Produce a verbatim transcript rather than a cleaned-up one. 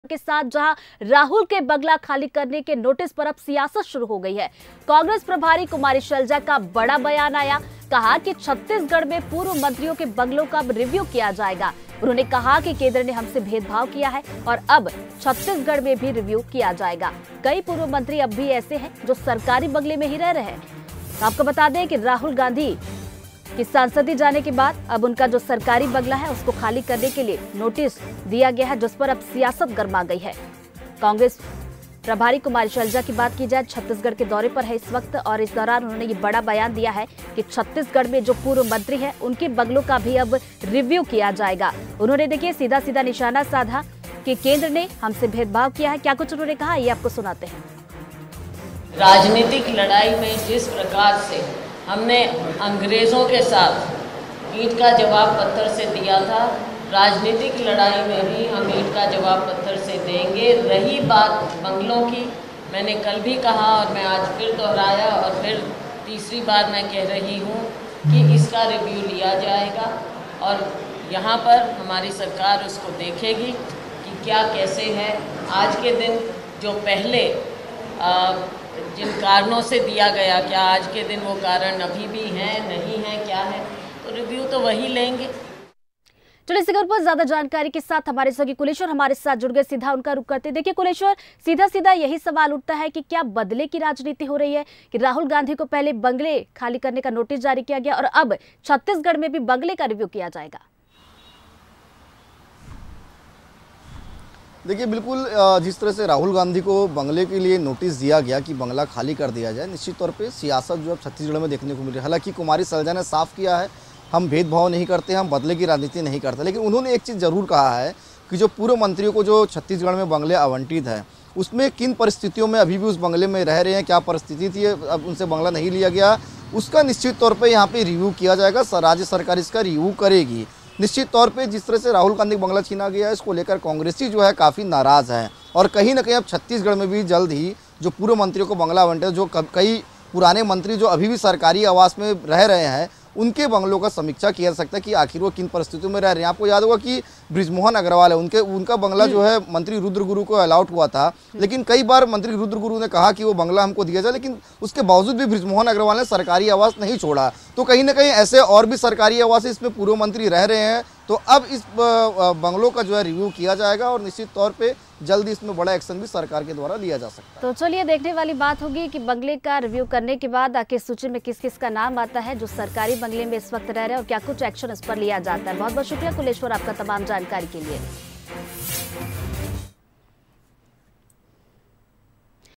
के साथ जहां राहुल के बंगला खाली करने के नोटिस पर अब सियासत शुरू हो गई है। कांग्रेस प्रभारी कुमारी शैलजा का बड़ा बयान आया, कहा कि छत्तीसगढ़ में पूर्व मंत्रियों के बंगलों का रिव्यू किया जाएगा। उन्होंने कहा कि केंद्र ने हमसे भेदभाव किया है और अब छत्तीसगढ़ में भी रिव्यू किया जाएगा। कई पूर्व मंत्री अब भी ऐसे हैं जो सरकारी बंगले में ही रह रहे हैं। आपको बता दें कि राहुल गांधी कि सांसदी जाने के बाद अब उनका जो सरकारी बंगला है उसको खाली करने के लिए नोटिस दिया गया है, जिस पर अब सियासत गर्मा गई है। कांग्रेस प्रभारी कुमारी शैलजा की बात की जाए, छत्तीसगढ़ के दौरे पर है इस वक्त और इस दौरान उन्होंने ये बड़ा बयान दिया है कि छत्तीसगढ़ में जो पूर्व मंत्री हैं उनके बंगलों का भी अब रिव्यू किया जाएगा। उन्होंने देखिए सीधा सीधा निशाना साधा कि केंद्र ने हमसे भेदभाव किया है। क्या कुछ उन्होंने कहा, ये आपको सुनाते हैं। राजनीतिक लड़ाई में जिस प्रकार से हमने अंग्रेजों के साथ ईंट का जवाब पत्थर से दिया था, राजनीतिक लड़ाई में भी हम ईंट का जवाब पत्थर से देंगे। रही बात बंगलों की, मैंने कल भी कहा और मैं आज फिर दोहराया और फिर तीसरी बार मैं कह रही हूँ कि इसका रिव्यू लिया जाएगा और यहाँ पर हमारी सरकार उसको देखेगी कि क्या कैसे है। आज के दिन जो पहले आ, जिन कारणों से दिया गया, क्या आज के दिन वो कारण अभी भी हैं, नहीं है, क्या है, तो रिव्यू तो वही लेंगे। चलिए इस खबर पर ज्यादा जानकारी के साथ हमारे सहयोगी कुलेश्वर हमारे साथ जुड़ गए, सीधा उनका रुख करते। देखिए कुलेश्वर, सीधा सीधा यही सवाल उठता है कि क्या बदले की राजनीति हो रही है कि राहुल गांधी को पहले बंगले खाली करने का नोटिस जारी किया गया और अब छत्तीसगढ़ में भी बंगले का रिव्यू किया जाएगा। देखिए बिल्कुल, जिस तरह से राहुल गांधी को बंगले के लिए नोटिस दिया गया कि बंगला खाली कर दिया जाए, निश्चित तौर पे सियासत जो अब छत्तीसगढ़ में देखने को मिल रही है। हालांकि कुमारी शैलजा ने साफ किया है, हम भेदभाव नहीं करते, हम बदले की राजनीति नहीं करते, लेकिन उन्होंने एक चीज़ ज़रूर कहा है कि जो पूर्व मंत्रियों को जो छत्तीसगढ़ में बंगले आवंटित है उसमें किन परिस्थितियों में अभी भी उस बंगले में रह रहे हैं, क्या परिस्थिति थी अब उनसे बंगला नहीं लिया गया, उसका निश्चित तौर पर यहाँ पर रिव्यू किया जाएगा। राज्य सरकार इसका रिव्यू करेगी। निश्चित तौर पे जिस तरह से राहुल गांधी बंगला छीना गया है, इसको लेकर कांग्रेसी जो है काफ़ी नाराज़ है और कहीं ना कहीं अब छत्तीसगढ़ में भी जल्द ही जो पूर्व मंत्रियों को बंगला आवंटित, जो कई पुराने मंत्री जो अभी भी सरकारी आवास में रह रहे हैं, उनके बंगलों का समीक्षा किया जा सकता है कि आखिर वो किन परिस्थितियों में रह रहे हैं। आपको याद होगा कि बृजमोहन अग्रवाल है, उनके उनका बंगला जो है मंत्री रुद्र गुरु को अलॉट हुआ था, लेकिन कई बार मंत्री रुद्र गुरु ने कहा कि वो बंगला हमको दिया जाए, लेकिन उसके बावजूद भी बृजमोहन अग्रवाल ने सरकारी आवास नहीं छोड़ा। तो कहीं ना कहीं ऐसे और भी सरकारी आवास इसमें पूर्व मंत्री रह रहे हैं। तो अब इस बंगलों का जो है रिव्यू किया जाएगा और निश्चित तौर पे जल्दी इसमें बड़ा एक्शन भी सरकार के द्वारा लिया जा सकता है। तो चलिए देखने वाली बात होगी कि बंगले का रिव्यू करने के बाद आखिर सूची में किस किस का नाम आता है जो सरकारी बंगले में इस वक्त रह रहे हैं और क्या कुछ एक्शन इस पर लिया जाता है। बहुत बहुत शुक्रिया कुलेश्वर आपका तमाम जानकारी के लिए।